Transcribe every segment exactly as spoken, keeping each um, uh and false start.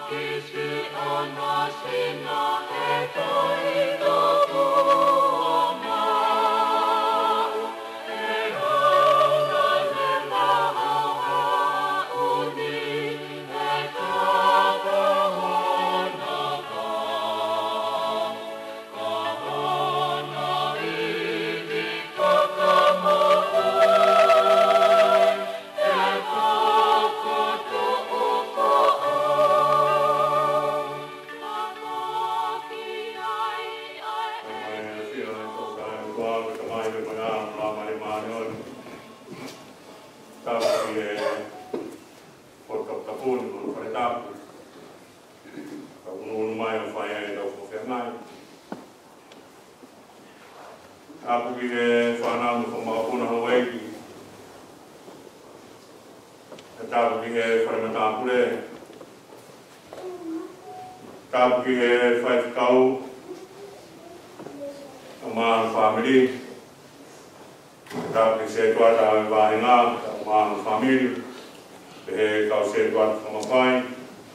Faifekau family, tapi saya tuan dah bahina, orang family, eh kau saya tuan sama fine,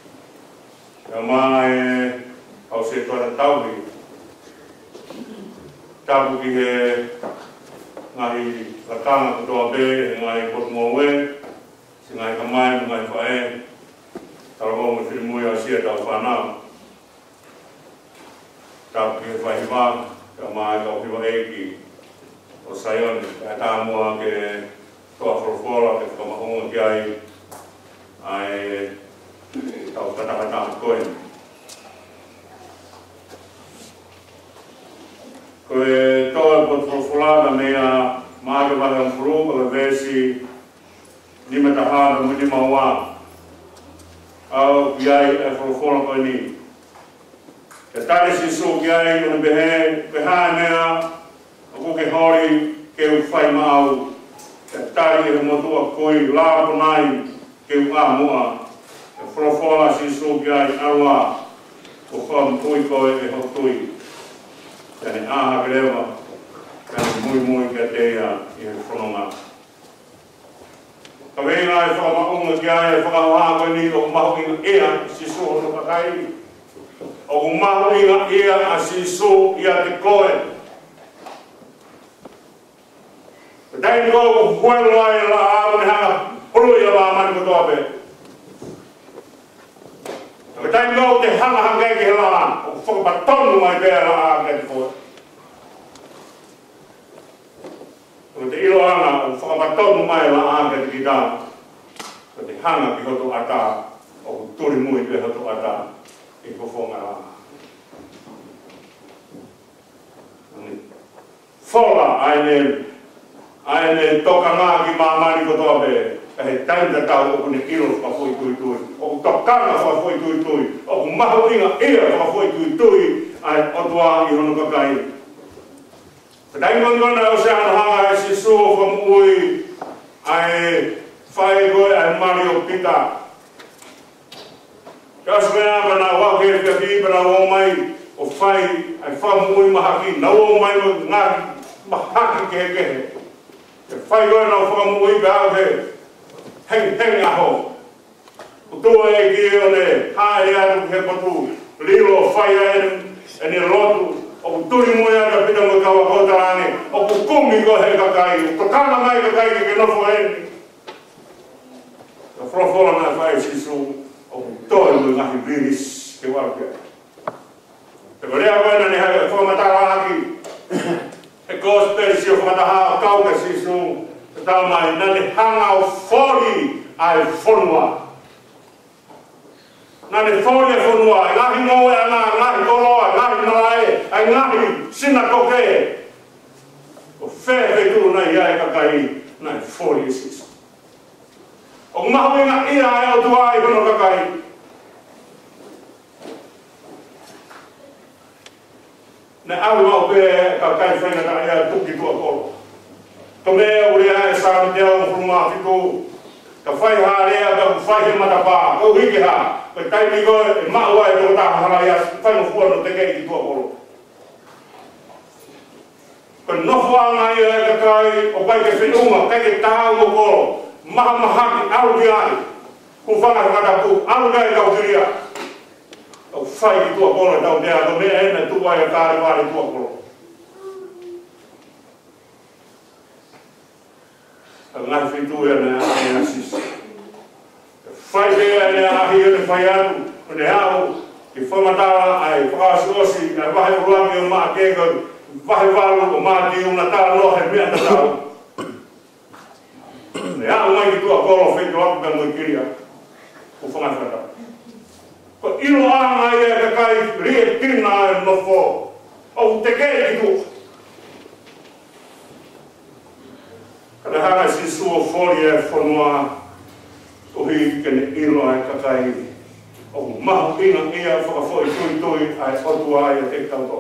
ramai kau saya tuan tahu ni, tahu kita ngai lakang ketua B, ngai kormowe, ngai kamai, ngai fae, kalau mau mesti muya sia tahu fana, tapi faima Kama kau piwa eki, o sayon kata mua ke toa forfola ke kama honga kiai, ai kau kata kata koin. Koe toa pot forfola na mea maaga bagang furu kala veesi ni matahara muni mawa, au kiai e forfola koe ni. Tadi si so kiai on behe beha mea aku ke hori ke u fai mau tadi e motua koi la ponai ke u amua e frofola si so kiai arwa ko fam koi koi e hotui tani aha greva tani mui mui ke teia i frononga kawena e whakama unga kiai e whakahoha'a ni o mahu inga ea si so hono kakai o mahu inga ia a sisu ia te koe. Dai ko ko huelo ai la aro ni hanga hulu ia la mani ko tope. Dai ko te hanga hanga ke la o fo ba tonu mai be la a ke ko. O te ilo anga o fo ba tonu mai la a ke ki da. O te hanga ki ho to ata o turi mui ke ho to ata. I kofonga fola aine aine toka ngā ki mamani ko tobe e tainta tau o kune ilo pa foi tui tui o tokanga pa foi tui tui o mahu inga ia pa foi tui tui ai o tua i hono kakai Kadai ngona o se ana hanga e sisu o famui ai fai goe ai Mario Pita Kas mea mana wake ke ki para o mai o fai ai famu i mahaki na o mai ngā mahaki ke ke e fai goe na famu i ba ke heng heng aho o tua e ki o le hae atu ke patu lilo fai ai e ni lotu o turi mo ia ka pita mo kawa kota ane o kukumi ko he kakai o tokana mai kakai ke nofo e o frofola na fai sisu o toi mo ngahi biris ke wake. Te korea koena ni hae whamatara aki. E Kosipeli si o whamataha o kauka sisu. Te tau mai nani hanga o fori ai whonua. Nani fori ai whonua. E ngahi noe ana, ngahi koloa, ngahi noae, ai ngahi sina koke. O whewhe tū nai iae kakai nai fori sisu. O mahu inga ia e o tua i hono kakai. Ne au au pe kakai whainga ka ea tuki tua kolo. To mea urea e sāmi te au mfuruma fitu. Ka whai hārea ka whai he matapā. Kau hiki hā. Ka taimi koe e maua e toko tāha hara ia whainga fuano te kei ki tua kolo. Ka nofo anga ia e kakai o pai ke whenunga kai ke tāu mo kolo. Maha mahaki au ki ai, ku whanga whakatapu, au kai kau kiria. fai ki tua kolo tau te ato mea ene tua ia Kalevale tua kolo. Ngai fitu ia ne a sisi. Fai bea ne ahi ene fai atu, ne hau, ki whamatara ai whakasiosi, ai wahe urangi o maa kega, wahe walu o maa ki una tala nohe mea na tau. Ne hau mai ki tua kolo whitu aku ka mui kiria, ku whamatara. Ko ilo anga ia ka kai rie tina e nofo, o te kei ki tua. Kada hanga si suo fori e whanua o hi kene ilo ai kakai o mahu ina ia whakafoi tui tui ai otu ai a te tauto.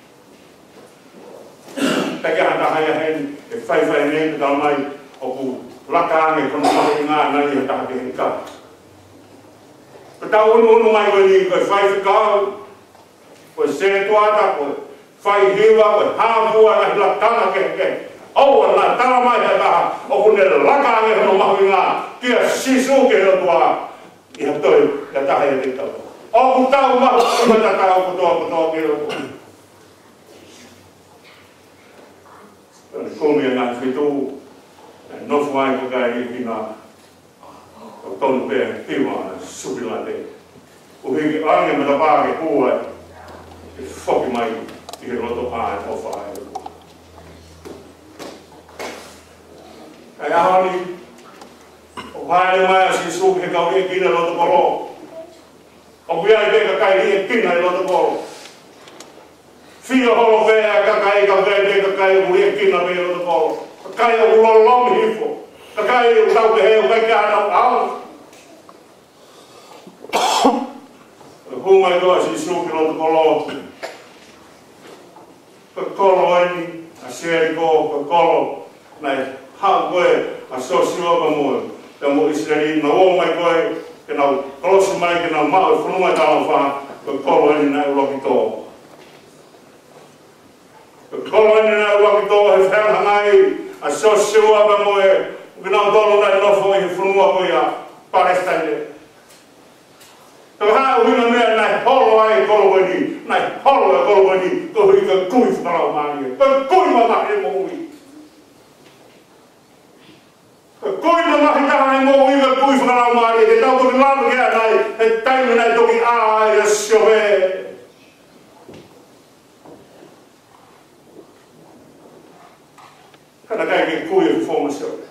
Peke hata haia hen e whaiwhai nei te tau mai o ku laka ange kono mahu i ngā nani a taha ke heni ka. Ka tau unu unu mai koe ni koe Faifekau, koe Setuata, koe Whaihiwa, koe Hāpua, nahi lakana ke ke. Aua nā tala mai hea taha, o kune laka ange kono mahu i ngā, kia sisu ke hea tua, i ha toi, ia taha ia te tau. O ku tau mahu, ima ta tau kutoa kutoa ke hea tua. Kumi ngā whitu, nofu ai ko kai i hina, o tonu pēr, hiwa, supilate. O hiki ange me ta pāke kua, e whoki mai, i he roto pāe, ofa ai. Ai ahoni, o haere mai a si suki he kau rie kina roto kolo. O kuia i peka kai rie kina i roto kolo. Fia holo vea kakai ka vea te kakai o rie kina me roto kolo. Kakai o ulolomi hifo. Kakai o tau ke heo kai kāna o au. Hungai toa si suki roto kolo. Ka kolo eni, a seri ko, ka kolo, nai hau koe a sosioga moe, te mo Uesiliana, na o mai koe, ke nau kolosi mai, ke nau mau e whanua tala wha, ka kolo eni nai uloki tō. Ka kolo eni nai uloki tō, he whenhangai, a sosioga moe, ke nau tolo nai nofo i he whanua koe a Palestine. Ka hau hina mea nai holo ai kolo eni, nai holo e kolo eni, ko hui ka kui whanau maani, ka kui mamahi mo hui. Koi na mahi taha e mō iwa kui whanau maari, te tau toki lamu kia nai, he taimi nai toki āi a siohe. Kana kai ke kui e whoma siohe.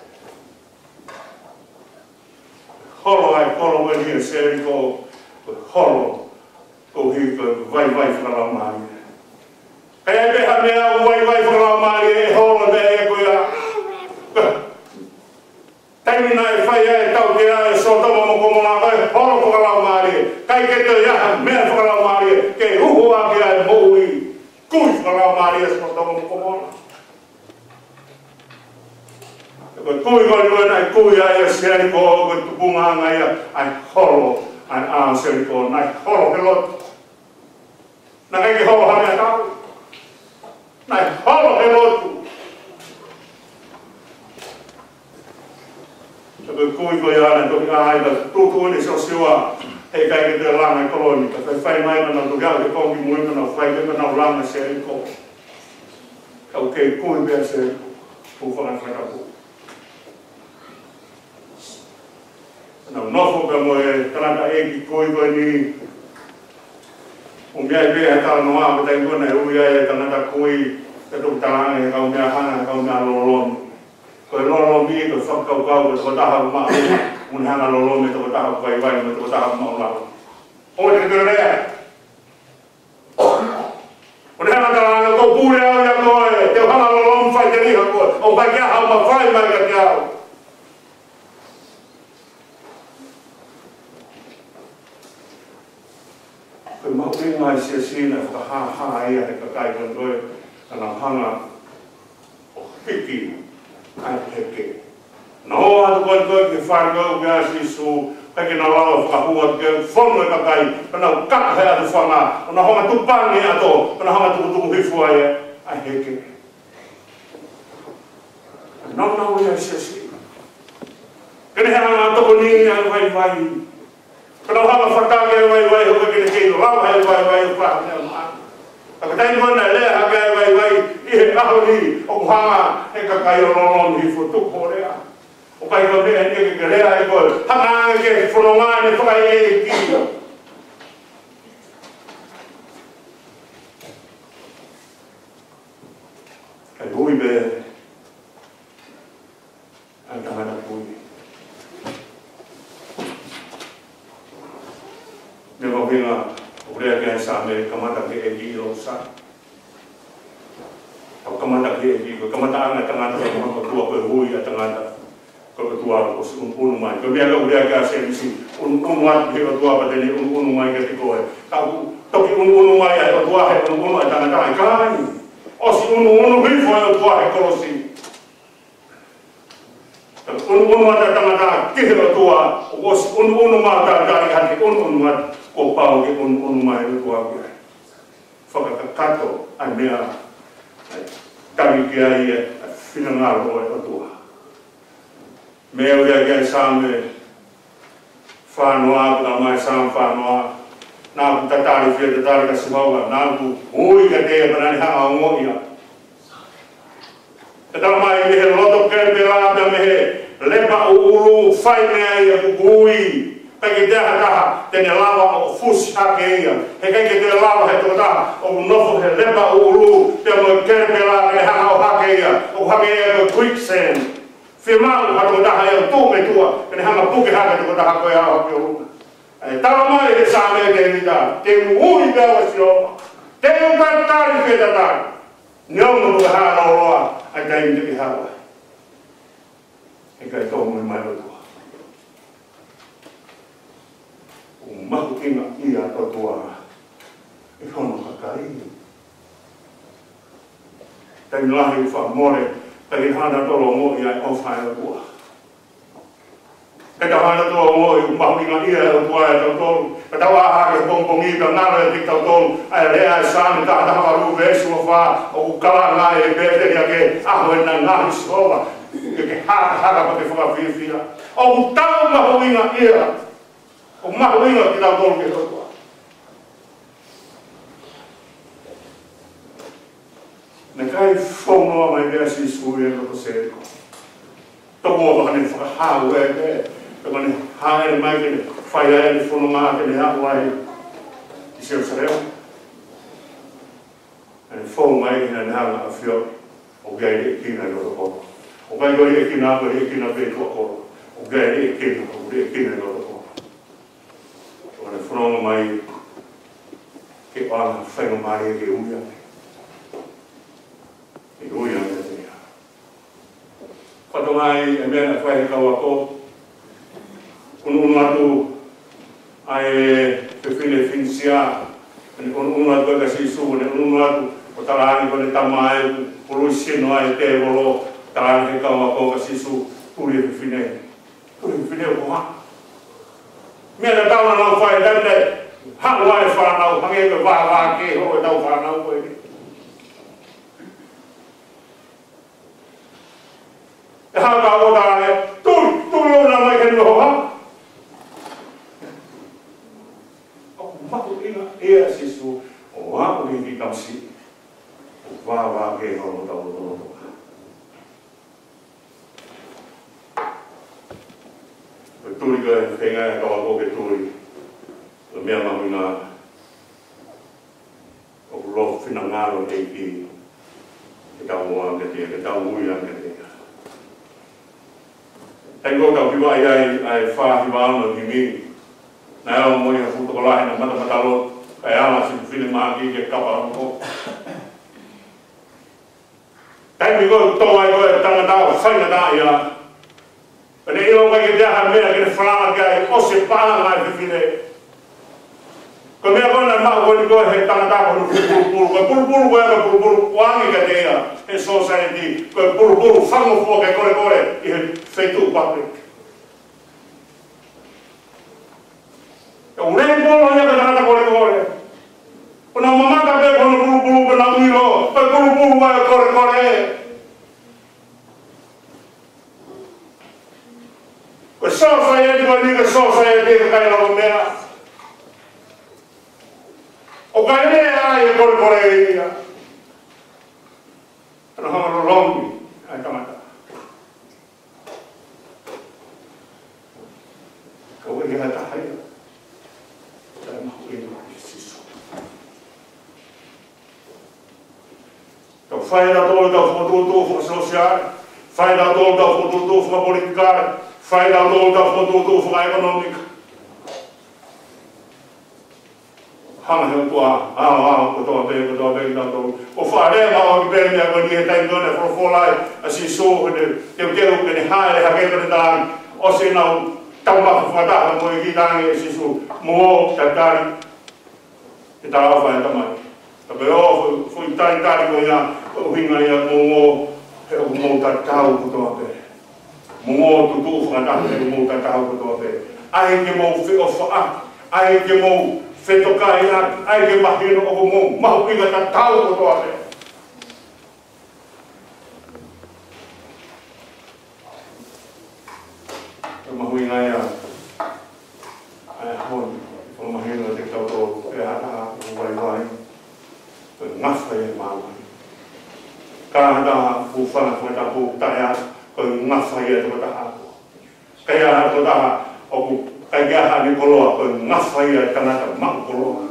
Holo ai kolo wani e seri ko, holo, ko hi ka vai vai whanau maari. Kai e peha mea o vai vai whanau maari e holo me e kuia. Taimi nai whai e tau te ae Siotame mo komona koe holo whakalau maari. Kai ke te iaha mea whakalau maari ke uhu ake ae moui. Kui whakalau maari e Siotame mo komona. Koe kui koe nui nai kui ae e seri ko koe tupunga anga ia ai holo ai aan seri ko nai holo he lotu. Nā kai ke holo hamea tau. Nai holo he lotu. Koe kui koe ana toki aida, tutu uni sosiua, hei kai ke te langa i koloni, ka kai whai mai mana toki au te kongi mui mana whai ke mana langa se i ko. Kau kei kui bea se ku whanga whakapu. Nau nofo ka moe tangata'eiki kui koe ni, o mea i bea tala noa, ko tai kona e ui ai e tangata kui, te tuku talanga e kau mea hana, kau mea lololomi. Koe lolo mi ko whakau kau ko toko taha maa un hanga lolo me toko taha kai vai me toko taha maa lau. O te kere rea. O te hanga talanga ko pūre au ia koe, te hanga lolo mi whai te riha koe, o kai kia hau ma whai mai ka te au. Koe mau inga i Siasi na whakahaha ia he ka kai koe koe, kana hanga o piki. Ai heke. Nā hoa atu koe koe ki whanau ki asi su, kai ki nā lawa whakahua ki whono e kakai, ka nau kakahe atu whanga, o nā honga tupangi ato, ka nā honga tuku tuku hifu ai e, ai heke. Nau nau ia Siasi. Kene hea ngā toko nini ai vai vai. Ka nau hanga whatangi ai vai vai, hoka kene kei lava he vai vai pa ne ma ka tai mo na le ha vai vai vai I he ka ni o ha e ka kai o no ni fo tu ko le o kai ko me e ke le ai ko ha na ke fo no ma ne fa e ki ai hui be an tangata hui me mo vinga o rea ke sa me kamata ke e ki ro sa o kamata ke e ki ko kamata anga tangata ko ko tua ko hui a tangata ko tua ko un un mai ko me lo rea ka se mi un un wa ke ko tua pa teni un un mai ke ko e ka to ki un un mai a tua he un un a tangata ka ni o si un un hui fo a tua he ko si un un ma tangata ke lo tua o si un un ma ta ka ka un un ma ko pau ke un un mai lo tua ke fa ka kato ai mea kami ke ai finangalo e tua me o ya ke same whanoa ka mai sam whanoa na ku tatari fia tatari ka simaua na ku hui ka te mana ni hanga o ia tatara mai me he loto ke te la me he lepa o uru whai mea ia ku hui peke te hataha tene lava o fusi hake ia he kei ke te lava he totaha o nofo he lepa o uru te mo kere pe la ke hanga o hake ia o hake ia ka quicksand firmau ha totaha ia tu me tua kene hanga puke hake totaha koe a hake o ai tala mai he sa me ke nita te ui bewa si opa te un tatari ke tatari niongo puke hanga o roa ai te imi te ki hawa e kai tō mui mai o tua o mahu kinga ia o tua e hono kakai tai lahi wha more tai hana tolo mo ia o whai o tua e ta hana tolo mo i mahu kinga ia o tua e tau tolu e tau aha ke pongpongi ka nara e tik tau tolu ai lea e sani ta hata hawaru veesi o wha o kala ngai e bete ia ke aho e na ngahi soba ke ke haka haka pa ke whakawhiwhia o tau mahu kinga ia o mahu inga ki tau tolu ke totua. Ne kai whongoa mai mea si suri e koto seko. Toko o waka ne whakahau e te, toko ne haere mai ke ne whaia e ni whononga ke ne haku ai i seo sareo. E ne whongo mai ke ne hanga a whio o gai e kina i roto koro. O gai goi e kina ako e kina pētua koro. O gai e kina o e kina i roto koro. Wane whanonga mai ke wanga whainga mai e ke uia. E uia me te mea. Whatongai e mea na Faifekau ako. Unu unu atu ai e whiwhine whinsia. Unu unu atu e ka sisu. Unu unu atu o tarani kone tama e pului sino ai te wolo. Tarani ke kau ako ka sisu. Turi e whiwhine. Turi e whiwhine o koha. Mea na tau na nau whai tante, hang wai whanau, hange me wā wā ke ho e tau whanau koe ni. E hanga o tāne, tui, tui o nā mai keni o ha. O maku ina ea sisu, o waku ki ki kamsi, o wā wā ke ho o tau o tau o. Turi ka whenga e kawa koke turi. O mea mahu ngā o lo finangalo eiki e tau moa ke tia, ke tau ui anke tia. Hei ko tau hiwa i ai ai wha hiwa ano ki mi. Nā eo moi a futo kolahi na mata matalo kai ala si whine maa ki ke kapa ramo. Hei mi ko tō ai koe tangatao whaina tā ia. Pane ilo mai ke teha mea ke whanama kai o se pāna mai whiwhine. Ko mea kona maa koni koe he tangatako nu pulupulu. Koe pulupulu koe ka pulupulu wangi ka teia he society. Koe pulupulu whango fua ke kore kore i he wheitu public. E urei polo ia ka tangata kore kore. Kona mamaka pe kono pulupulu ka na miro. Koe pulupulu koe kore kore. Ko sofa e te ni ko sofa e te kai la mea. O ka ere ai e kore kore e ia. Ano hanga rongi ai tamata. Ka ue ia ta haia. Ta mahu e no i siso. Ka whae na tō tau whakatūtū whakasosiare. Whae na tō tau whakatūtū whakapolitikare. Whae na tō tau whakatūtū whakaekonomika. Hanga he tua, ao ao, ko toa pe, ko toa pe, ko toa pe. O whaare ma o ki pere mea ko ni he tai kone whakawholai a si so kone teu teu kone haere hake kone tāng. O se nau taumaka whakataka mo i ki tāngi e si so mo tatari. E tā awha e tamai. Ta pe o, fui tai tari ko ia, ko hinga ia mo mo, he o mo tatau ko toa pe. Mo mo tutu whakataka he o mo tatau ko toa pe. Ai ke mo whio wha, ai ke mo whetokai ati, ai ke mahino o mo, mahu inga ta tau ko toa te. Ka mahu inga ia, ai hon, o mahino te tau tō, e hata o vai vai, ko ngawha e māwai. Ka hata pu whana whana pu tae atu, ko ngawha e te wata hapo. Kaya hata taha, o ku kai gaha ni koloa ko ngawha ia tanata mau koloa.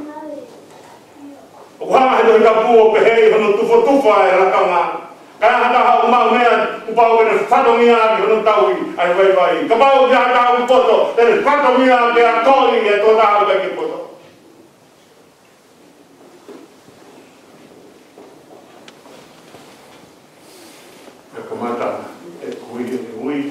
O hanga he tohi ka puo pe hei hono tufo tufa e rakanga. Kai hata hau mau mea upau ene whatongia ki hono taui ai vai vai. Ka pau ki hata hau poto, ene whatongia ke a toi e tō tāu kai ki poto. E kamata e kui e ui.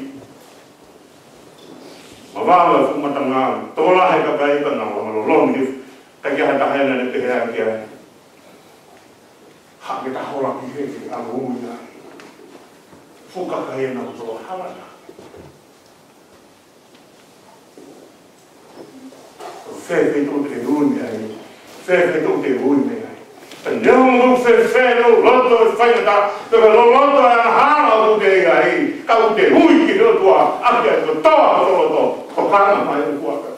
Mawawa fu matanga, tola he ka kai ka na lo long ni ka ki hata hena ne te hea ki ai. Ha ke ta hola ki he ki a ruina. Fu ka kai na to hala. Fe fe tu te ruina ai. Fe fe tu te ruina ai. Não não fe fe no loto fai ta, pero lo loto a hala o te ai. Ka o te hui ki no tua, a ke to to to to. Ko kana mai o kuaka.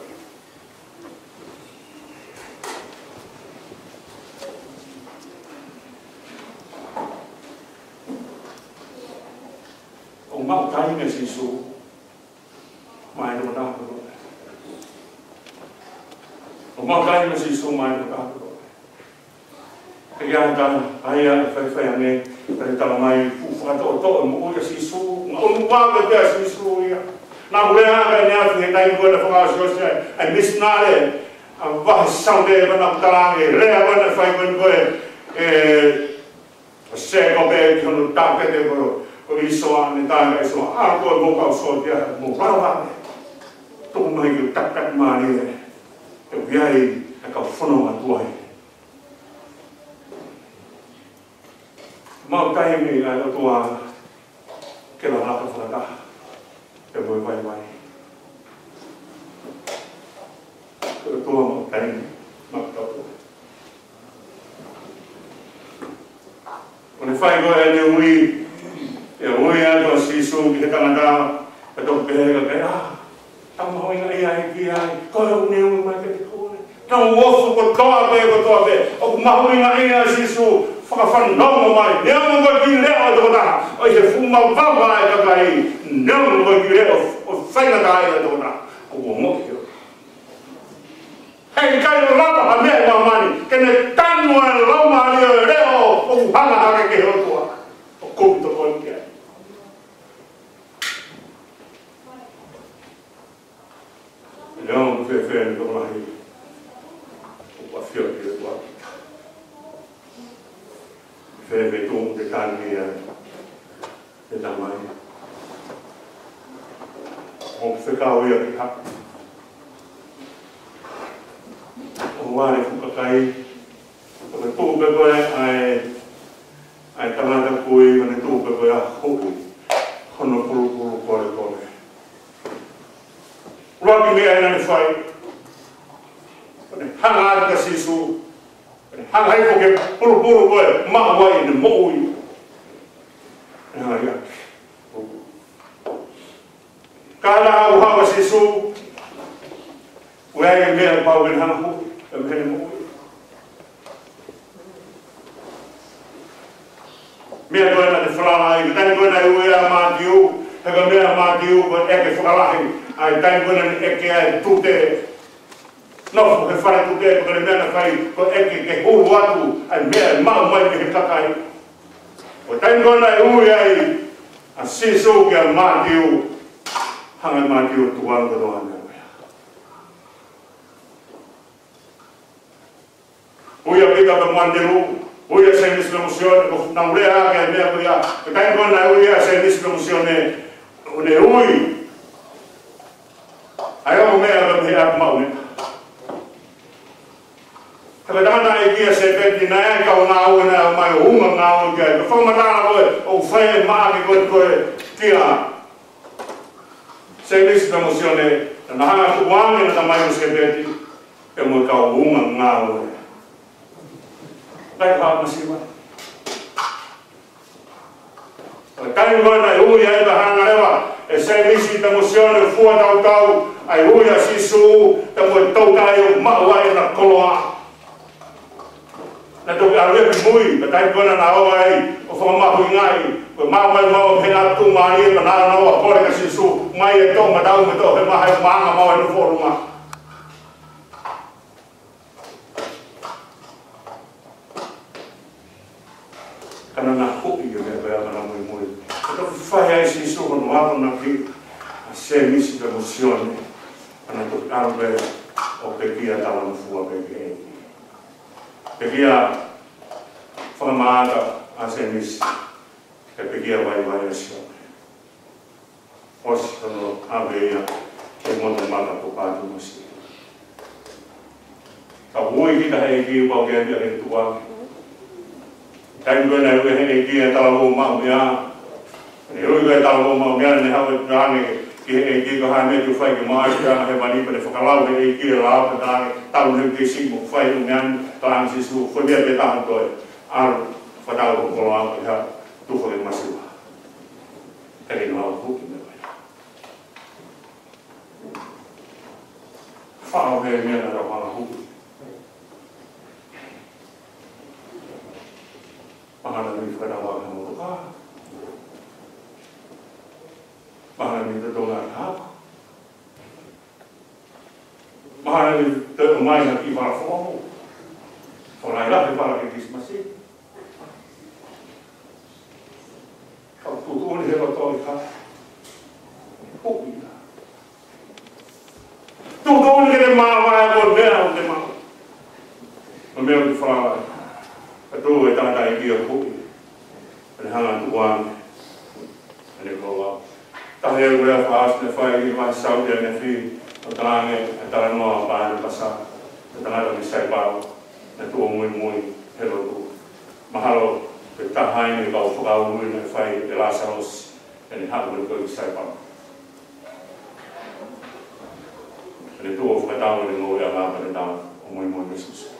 O mau tai me si su. Mai no ta ko. O mau tai me si su mai no ta ko. Kaya ta ai a fai fai ane, per ta mai fu fa to to mo o si su, o mo pa ke si su ia. Na mulea ka ni afi he tai ko na whaka Siasi ai misnare a wahi saude e mana putarangi rea wana whai koe koe e se ko pe ki hono tāpete ko o isoa ne tānga isoa a koe mo kau sotia mo parawane tō mai ki takat maani e e wiai e kau whono atuai mau taimi ai o tua ke la hata whakataha e voi vai vai. Ko tua mo tai ma tau. O ne fai go e ne ui e ui a to si su ki tangata e to pega ke a ta mo ina ia e ki ai ko e ne ui mai te ko ne. Tau wofu ko toa pe ko toa pe o ma ina ia si su whakawhanongo mai, nea mo koe ki leo e toko taha, o i he fuma wawa e kakai, nea mo koe ki leo o whainga e toko taha, o ua moki o. Hei kai o lapa ha mea ma mani, kene tanu e lauma ali o leo o uhanga hake ke hotua, o kuto koe ki ai. Nea mo koe whea ni toko lahi, o kua whio ki e tua. Feve tu te tani e tamai. O whekau ia ki hapa. O wāre whukakai. O me tūpe koe ai ai tangata kui, o me tūpe koe a hui. Hono puru puru kore kore. Raki mea ina ni whai. O ne hanga arka sisu. Hanga hai ko ke puru puru koe maha wai ne mo'ui. E hari ake. Kāna au hawa sisu. Ue ai mea pau kene hana hui. E mene mo'ui. Mea koe na te whalala i, tani koe na ue a mātiu, heka mea mātiu koe eke whakalahi, ai tani koe na eke ai tute. Nofu he whare tute, koe mea na whai, koe eke ke huru atu, ai mea mau mai ke he kakai. Koe tani koe na ue ai, a sisu ke a mātiu, hanga mātiu tuan koe ane. Uia pika pe manderu, uia se mispromozione, non voleva che mia quella, perché con la uia se mispromozione, ne ui. Ayo me a me a mau. Kadang-kadang ai se pe na ka una una mai uma na o ke, fa mata o fai ma ke ko tia. Se mispromozione, na hanga tu wangi na mai se pe e mo ka uma na o. Baik hal masih mah. Kali mana uia itu hanga lewa, saya misi temusione fua tau tau, ai uia sisu temu tau kayu mawai nak koloa. Nato arwe mui, betai kona na awai, o fa ma huingai, ko ma mai mau pena tu mai na na wa pore ka sisu, mai e to ma tau me to he ma hai ma ma no foruma. Karena nak hobi juga ya karena muy muy. Tapi fai esse isso quando vamos na que a ser misi de emoção, para tu arbe o pequia tava no fua pequia. Pequia formada a ser misi, que pequia vai vai assim. Os no Havea que monta mata por parte do misi. A boi que tá aqui o alguém ali tua. Tadi gue naik ke Eki atau rumah dia, ni gue tahu rumah dia ni hawe kerana ke Eki ke hame tu fai ke mai kerana he bani pada fakalau ke Eki lah kerana tahu ni ke sing mu fai dengan kerana sisu fai dia betah tu, ar fatau kalau dia tu fai masuk, kali ni aku kita. Faham he ni ada orang aku. Mahal ni pada orang yang muda, mahal ni terdolar apa, mahal ni terumai nak ibarat formu, orang lain ibarat kis masih. Kalau tuan ni hebat tahu ikan, hobi lah. Tuan ni dia mahu apa dia dia mahu, dia di Faifekau. Aduh, itu ada yang dia hobi, penhangan tuan, ini kalau tak ada yang fahas, nefai ini masuk dia nefi, tengahnya antara mau apa ada pasal, tengah ada misai baru, itu umum umum hello tu, mahal kita hanya kau kau umum nefai delasaros, ini hal mereka misai baru, ini tu kita tahu dengan orang apa tentang umum umum Yesus.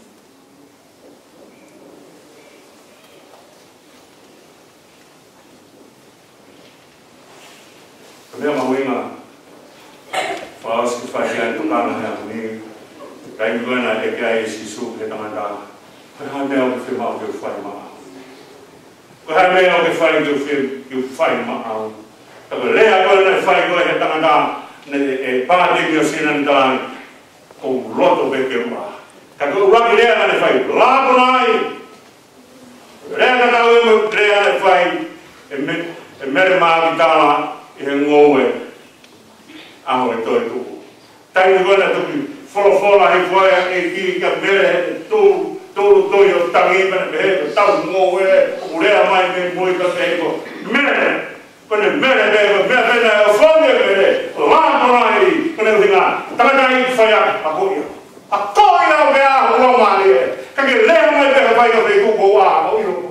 Dia mahu ingat, fahas kefajian itu karena yang ini, kain juga nak dekai sisu ke tangan dah. Kau hamil ke firma ke fai maaf. Kau hamil ke fai ke firma ke fai maaf. Tapi leh kau nak fai kau ke tangan dah, ne padi kau sinan dah, kau loto berkemah. Kalau orang leh nak fai, lagu naik. Leh nak tahu leh nak fai, emet emerma kita yang ngowe, aku itu itu. Tapi juga nak tu, follow-follow hari buaya ini kembali tu tu tu yang tangi mana behel, tahu ngowe, boleh amai memoi kata itu. Mana, kena mana behel, mana behel, follow behel, lama lagi, kena dengar. Tangata'eiki saya, aku ya, aku yang behel, orang mana dia, kaki leh mai behel baik apa itu bawa, aku itu.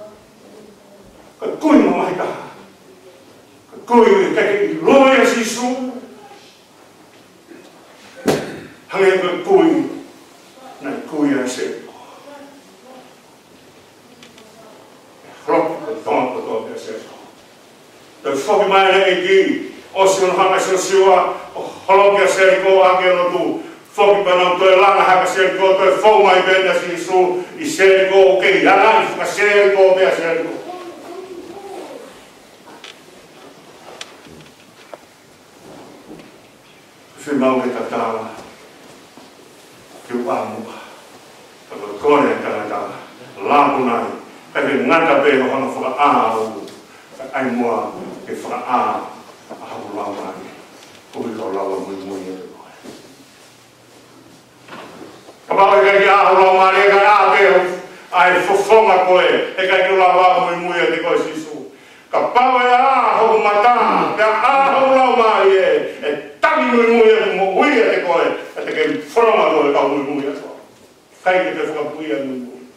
Kau yang mai dah. Koi kaki loya sisu, hanya koi, nak koi asyik. Rok betul betul asyik. Dan fokus mana lagi, osion hanga sosial, kalau asyik kau AKE fokus pada tu elang hanga asyik kau tu fokus mai benda sisu, asyik kau okay, jangan asyik kau biasa. whimau ke tatala, ki uamuka, ka kore tangatala, lamu nai, ka ke ngata pe ho hana whakaau, ka ai moa ke whakaau, a hapu lau nai, kuhi kau lawa mui mui e te koe. Ka pao e kai ki ahu lau mani, e kai a peo, ai fofonga koe, e kai ki lawa mui mui e te koe sisu. Ka pao e ahu mata, pe ahu lau mani e, e tangi mui mui e mo ui e te koe, e te kei whanonga koe kau mui mui e koe. Kai ki te whakapui e mui mui.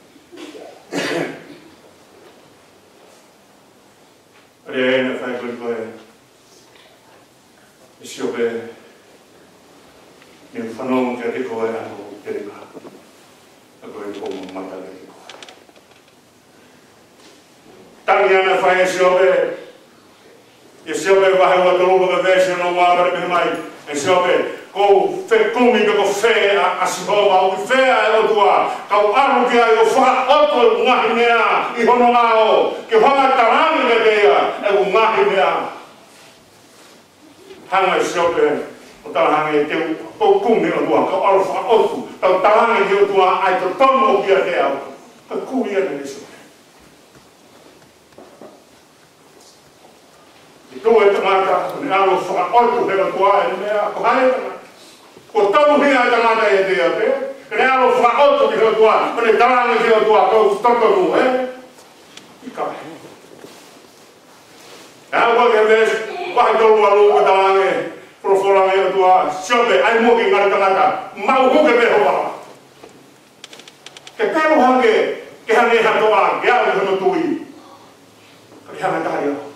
Rea ena whai koe koe, e siope, ni whanonga ke te koe ahu te rika, a koe koe mata le te koe. Tangi ana whai e siope, e siope wahe ua tolupa ka veesi no wāpare me mai, e siope, ko whe kumi pe ko whe a sihoa, o ki whea e o tua, kau aru ki ai o wha oto ngahi mea i hono ngao, ki honga tarangi me teia e o ngahi mea. Hanga e siope, o tarangi e te o kumi o tua, kau aru wha oto, kau tarangi ki o tua ai to tono o kia te au, ka kumi e te siope. I tō e tangata, ni alo whaka otu he o tua e mea, ko hae tangata. Ko tau hea e tangata e te ape, ni alo whaka otu he o tua, ko ne taranga he o tua, kau totonu, he? I kai. E hau ke ves, wahi tolu alu ka taranga e, proforanga e o tua, siope, ai moki ngare tangata, mau huke pe hoa. Ke pēro hange, ke hange hatoa, ke au hono tui. Ka ke hanga tai au.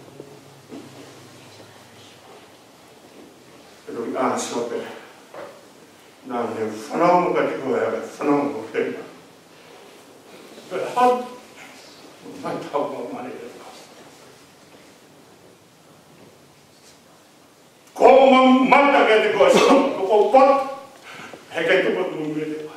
Pero i a siope, nā me whanonga ka te koe ave, whanonga o te ina. Pe hau, mai tau o mani e ka. Ko ma mata ka te koe whanonga, ko o pot, he kai tupa tu me te koe.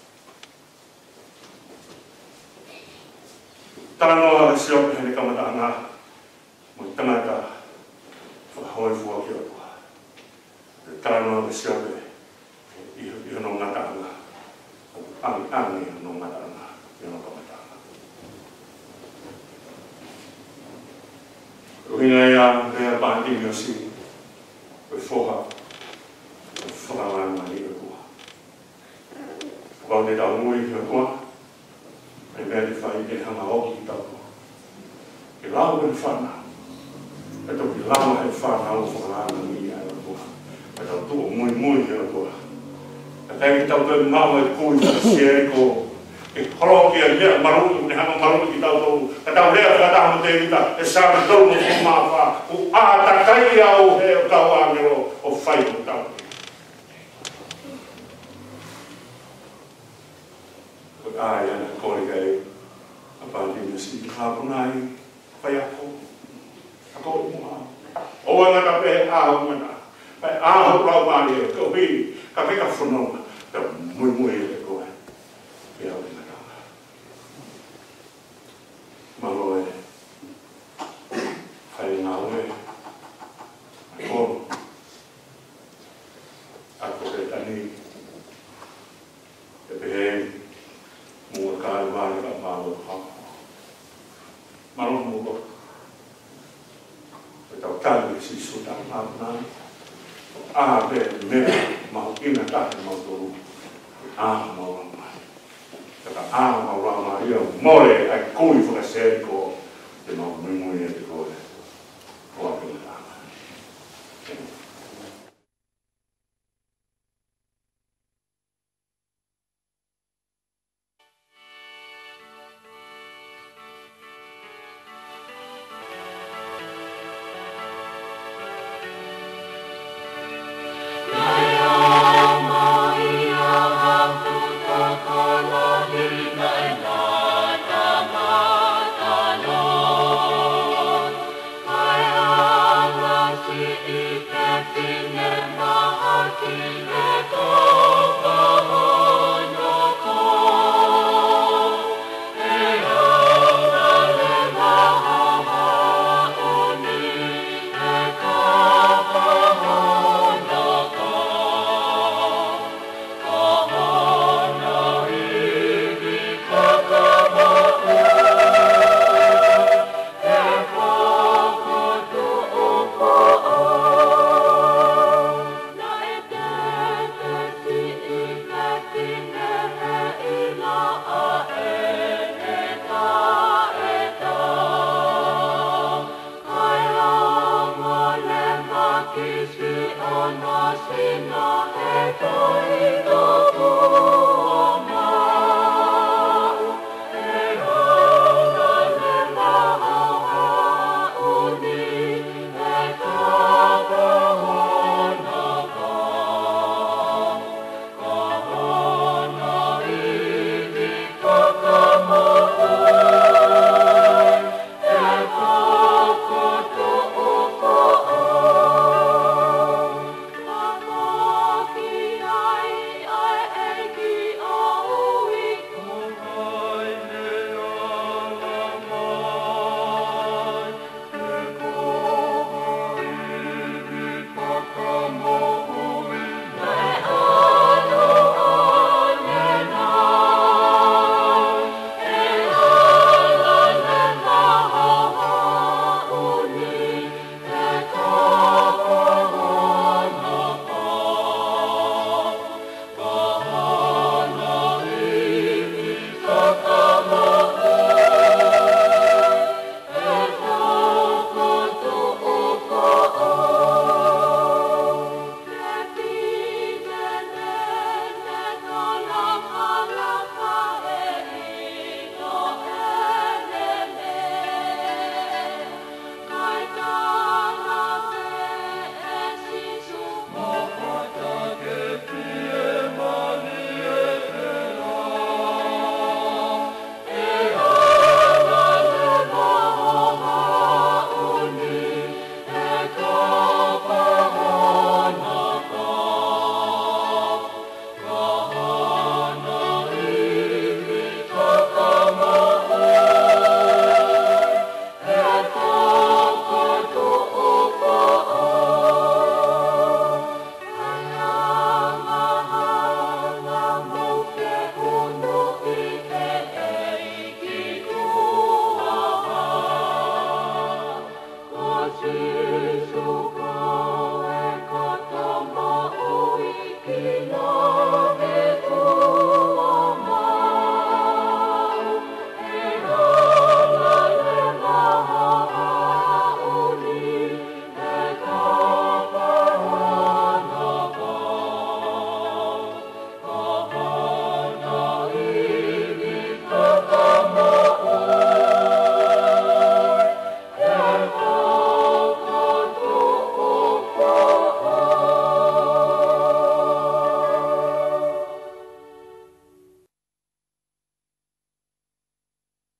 Tānoa a siope he ne kamata ngā, mo tangata whakahoi fua ki o tua. Tānoa a siope, i hono ngata anga, angi angi hono ngata anga, i hono kamata anga. Ruhinga ia, rea pāti mi o si, koe whoha, koe whakalanga ni o tua. Kau te tau ngui ki o tua, e mea te whai te hanga oki i tau. Ke lau e whana, e tau ki lau e whana o whakalanga ni a o tua. E tau tua mui mui ki o tua. E tei tau te mau e kui ka sieri ko, e horo ki a lea marungu, ne hanga marungu ki tau tau, ka tau lea whakatamu te ita, e sāna tau no whamawha, u a takai au he o tau angelo o whai o tau. Ai ana kore kai a pāti me si hāpunai whai ako a kore mua o ana ka pe āhu mana pai āhu rau mani e kau hi ka peka whanonga ka mui mui e te koe e au ina kanga malo e whai ngā ue a kono a kore tani e pehe Mo'unga Kalevale ka Hono Huafa. Marono mo e tau tali si Siotame hapuna. A pe mea mau ina tahi mau toru. A mau ramai. Taka a mau ramai ia more ai kui whakaseri ko te mau mui e te koe. O a pina tanga. Sinne maha sinne